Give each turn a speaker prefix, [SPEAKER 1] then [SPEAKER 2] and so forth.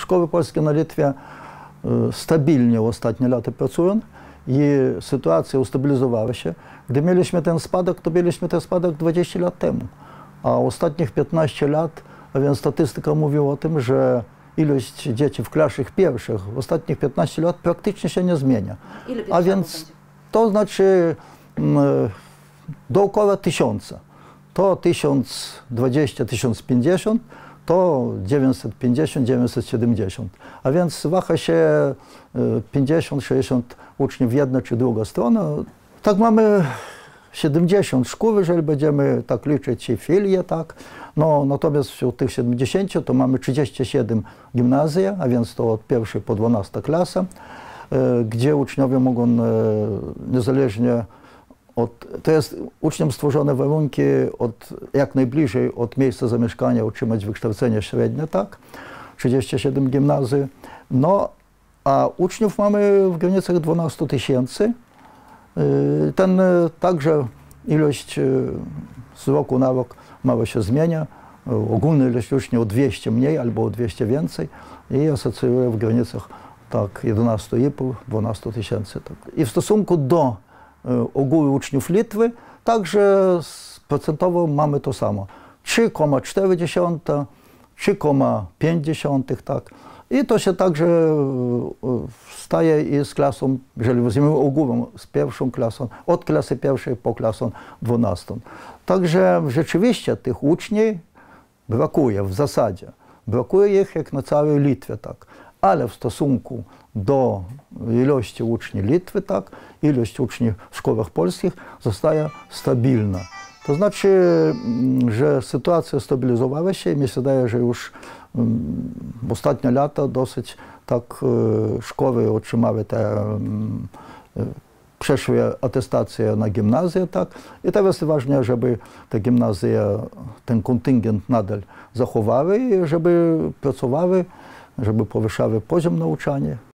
[SPEAKER 1] Szkoły polskie na Litwie stabilnie ostatnie lata pracują i sytuacja ustabilizowała się. Gdy mieliśmy ten spadek, to mieliśmy ten spadek 20 lat temu. A ostatnich 15 lat, a więc statystyka mówi o tym, że ilość dzieci w klasach pierwszych w ostatnich 15 lat praktycznie się nie zmienia. A więc to znaczy dookoła 1000. To 1020, 1050, to 950, 970. A więc waha się 50-60 uczniów w jedną czy drugą stronę. Tak mamy 70 szkół, jeżeli będziemy tak liczyć i filie, tak. No, natomiast wśród tych 70 to mamy 37 gimnazji, a więc to od 1 po 12 klasę, gdzie uczniowie mogą niezależnie to jest uczniom stworzone warunki jak najbliżej od miejsca zamieszkania otrzymać wykształcenie średnie, tak? 37 gimnazji. No, a uczniów mamy w granicach 12 000. Także ilość z roku na rok mało się zmienia. Ogólna ilość uczniów o 200 mniej albo o 200 więcej i asocjuje w granicach tak 11,5–12 000. Tak. I w stosunku do ogółu uczniów Litwy także procentowo mamy to samo. 3,4, 3,5, tak. I to się także staje i z klasą, jeżeli weźmiemy ogółem, z pierwszą klasą, od klasy pierwszej po klasę 12. Także rzeczywiście tych uczniów brakuje w zasadzie. Brakuje ich jak na całej Litwie, tak. Ale w stosunku do ilości uczniów Litwy, tak, ilość uczniów w szkołach polskich zostaje stabilna. To znaczy, że sytuacja stabilizowała się i mi się wydaje, że już w ostatnie lata dosyć tak szkoły otrzymały te przeszłe atestacje na gimnazję, tak. I teraz jest ważne, żeby te gimnazje, ten kontyngent nadal zachowały i żeby pracowały, żeby powyższały poziom nauczania.